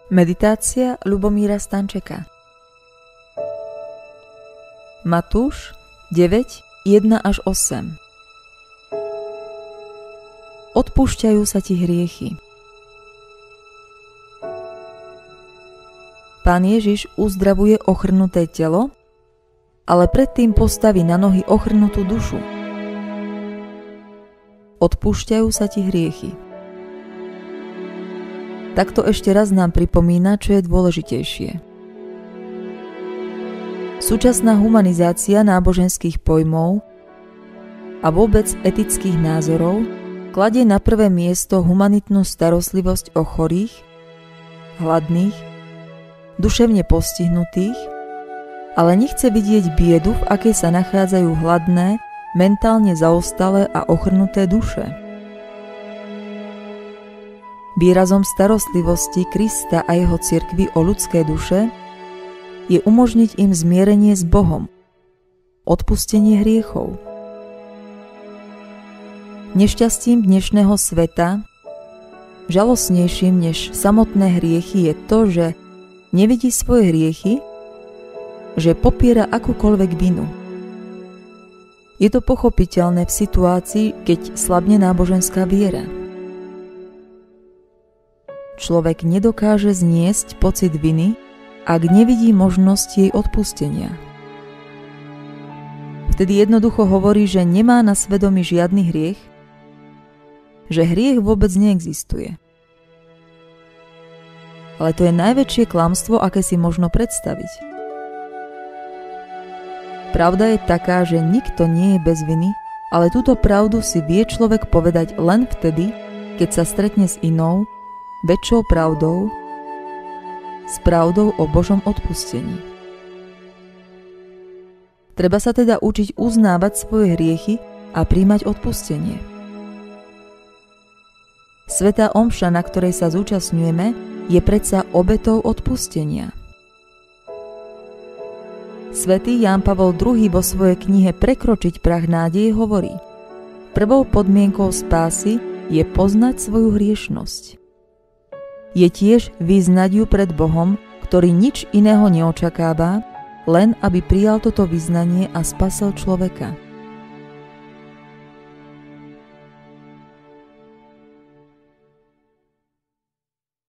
Meditácia Ľubomíra Stančeka. Matúš 9:1-8. Odpúšťajú sa ti hriechy. Pán Ježiš uzdravuje ochrnuté telo, ale predtým postaví na nohy ochrnutú dušu. Odpúšťajú sa ti hriechy. Takto ešte raz nám pripomína, čo je dôležitejšie. Súčasná humanizácia náboženských pojmov a vôbec etických názorov kladie na prvé miesto humanitnú starostlivosť o chorých, hladných, duševne postihnutých, ale nechce vidieť biedu, v akej sa nachádzajú hladné, mentálne zaostalé a ochrnuté duše. Výrazom starostlivosti Krista a jeho cirkvi o ľudské duše je umožniť im zmierenie s Bohom, odpustenie hriechov. Nešťastím dnešného sveta, žalostnejším než samotné hriechy, je to, že nevidí svoje hriechy, že popiera akúkoľvek vinu. Je to pochopiteľné v situácii, keď slabne náboženská viera. Človek nedokáže zniesť pocit viny, ak nevidí možnosť jej odpustenia. Vtedy jednoducho hovorí, že nemá na svedomí žiadny hriech, že hriech vôbec neexistuje. Ale to je najväčšie klamstvo, aké si možno predstaviť. Pravda je taká, že nikto nie je bez viny, ale túto pravdu si vie človek povedať len vtedy, keď sa stretne s inou, väčšou pravdou, s pravdou o Božom odpustení. Treba sa teda učiť uznávať svoje hriechy a prijímať odpustenie. Svätá omša, na ktorej sa zúčastňujeme, je predsa obetou odpustenia. Svätý Ján Pavol II vo svojej knihe Prekročiť prah nádeje hovorí: prvou podmienkou spásy je poznať svoju hriešnosť. Je tiež vyznať ju pred Bohom, ktorý nič iného neočakáva, len aby prijal toto vyznanie a spasel človeka.